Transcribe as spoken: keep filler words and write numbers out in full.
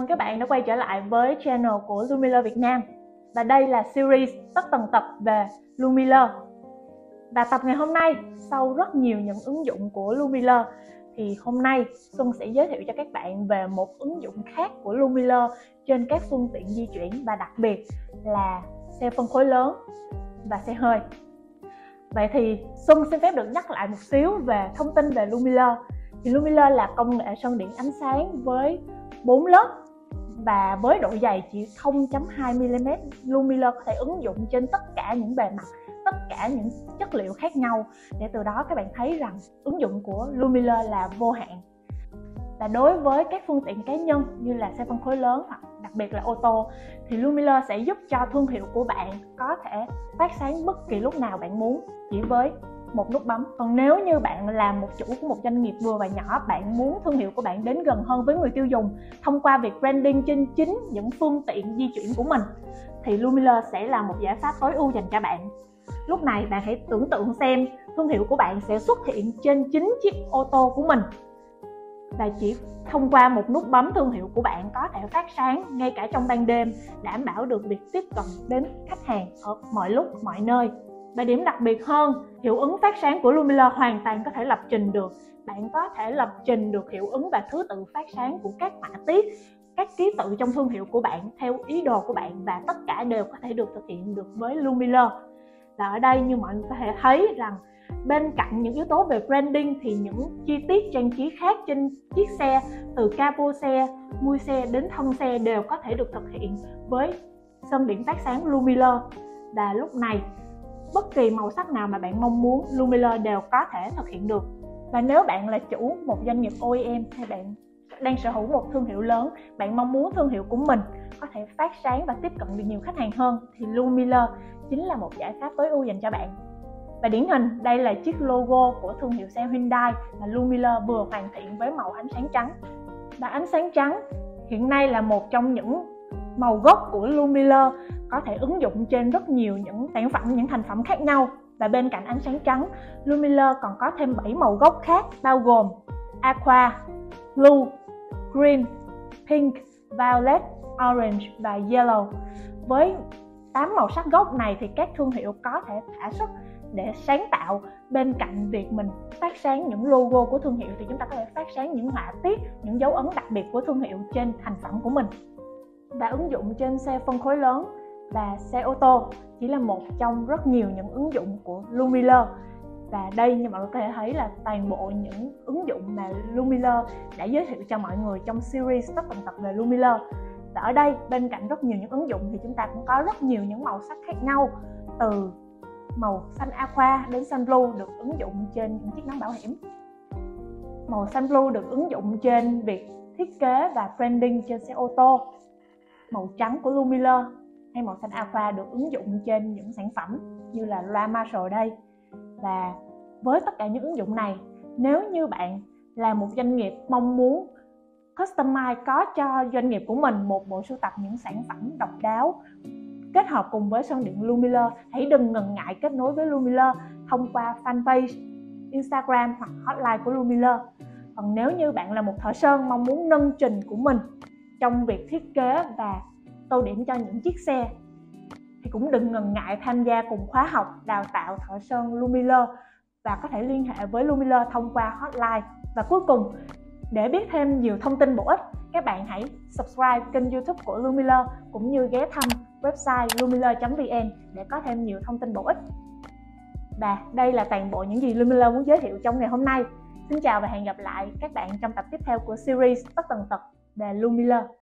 mừng các bạn đã quay trở lại với channel của Lumilor Việt Nam. Và đây là series tất tần tật về Lumilor. Và tập ngày hôm nay, sau rất nhiều những ứng dụng của Lumilor, thì hôm nay Xuân sẽ giới thiệu cho các bạn về một ứng dụng khác của Lumilor trên các phương tiện di chuyển, và đặc biệt là xe phân khối lớn và xe hơi. Vậy thì Xuân xin phép được nhắc lại một xíu về thông tin về Lumilor. Thì Lumilor là công nghệ sơn điện ánh sáng với bốn lớp và với độ dày chỉ không phẩy hai mi-li-mét. Lumilor có thể ứng dụng trên tất cả những bề mặt, tất cả những chất liệu khác nhau, để từ đó các bạn thấy rằng ứng dụng của Lumilor là vô hạn. Và đối với các phương tiện cá nhân như là xe phân khối lớn hoặc đặc biệt là ô tô, thì Lumilor sẽ giúp cho thương hiệu của bạn có thể phát sáng bất kỳ lúc nào bạn muốn chỉ với một nút bấm. Còn nếu như bạn là một chủ của một doanh nghiệp vừa và nhỏ, bạn muốn thương hiệu của bạn đến gần hơn với người tiêu dùng thông qua việc branding trên chính những phương tiện di chuyển của mình, thì Lumilor sẽ là một giải pháp tối ưu dành cho bạn. Lúc này bạn hãy tưởng tượng xem thương hiệu của bạn sẽ xuất hiện trên chính chiếc ô tô của mình, và chỉ thông qua một nút bấm, thương hiệu của bạn có thể phát sáng ngay cả trong ban đêm, đảm bảo được việc tiếp cận đến khách hàng ở mọi lúc, mọi nơi. Và điểm đặc biệt hơn, hiệu ứng phát sáng của Lumilor hoàn toàn có thể lập trình được. Bạn có thể lập trình được hiệu ứng và thứ tự phát sáng của các họa tiết, các ký tự trong thương hiệu của bạn theo ý đồ của bạn, và tất cả đều có thể được thực hiện được với Lumilor. Và ở đây như mọi người có thể thấy rằng bên cạnh những yếu tố về branding thì những chi tiết trang trí khác trên chiếc xe, từ capo xe, mui xe đến thân xe đều có thể được thực hiện với sơn điện phát sáng Lumilor. Và lúc này bất kỳ màu sắc nào mà bạn mong muốn, Lumilor đều có thể thực hiện được. Và nếu bạn là chủ một doanh nghiệp o e em hay bạn đang sở hữu một thương hiệu lớn, bạn mong muốn thương hiệu của mình có thể phát sáng và tiếp cận được nhiều khách hàng hơn, thì Lumilor chính là một giải pháp tối ưu dành cho bạn. Và điển hình, đây là chiếc logo của thương hiệu xe Hyundai mà Lumilor vừa hoàn thiện với màu ánh sáng trắng. Và ánh sáng trắng hiện nay là một trong những màu gốc của Lumilor, có thể ứng dụng trên rất nhiều những sản phẩm, những thành phẩm khác nhau. Và bên cạnh ánh sáng trắng, Lumilor còn có thêm bảy màu gốc khác, bao gồm Aqua, Blue, Green, Pink, Violet, Orange và Yellow. Với tám màu sắc gốc này thì các thương hiệu có thể thỏa sức để sáng tạo. Bên cạnh việc mình phát sáng những logo của thương hiệu, thì chúng ta có thể phát sáng những họa tiết, những dấu ấn đặc biệt của thương hiệu trên thành phẩm của mình. Và ứng dụng trên xe phân khối lớn và xe ô tô chỉ là một trong rất nhiều những ứng dụng của Lumilor. Và đây như mọi người có thể thấy là toàn bộ những ứng dụng mà Lumilor đã giới thiệu cho mọi người trong series tất tần tật về Lumilor. Và ở đây bên cạnh rất nhiều những ứng dụng thì chúng ta cũng có rất nhiều những màu sắc khác nhau, từ màu xanh aqua đến xanh blue được ứng dụng trên những chiếc nón bảo hiểm. Màu xanh blue được ứng dụng trên việc thiết kế và branding trên xe ô tô. Màu trắng của Lumilor hay màu xanh aqua được ứng dụng trên những sản phẩm như là loa Marshall đây. Và với tất cả những ứng dụng này, nếu như bạn là một doanh nghiệp mong muốn customize có cho doanh nghiệp của mình một bộ sưu tập những sản phẩm độc đáo kết hợp cùng với sơn điện Lumilor, hãy đừng ngần ngại kết nối với Lumilor thông qua fanpage, Instagram hoặc hotline của Lumilor. Còn nếu như bạn là một thợ sơn mong muốn nâng trình của mình trong việc thiết kế và tô điểm cho những chiếc xe, thì cũng đừng ngần ngại tham gia cùng khóa học đào tạo thợ sơn Lumilor, và có thể liên hệ với Lumilor thông qua hotline. Và cuối cùng, để biết thêm nhiều thông tin bổ ích, các bạn hãy subscribe kênh YouTube của Lumilor, cũng như ghé thăm website lumilor chấm vn để có thêm nhiều thông tin bổ ích. Và đây là toàn bộ những gì Lumilor muốn giới thiệu trong ngày hôm nay. Xin chào và hẹn gặp lại các bạn trong tập tiếp theo của series tất tần tật về Lumilor.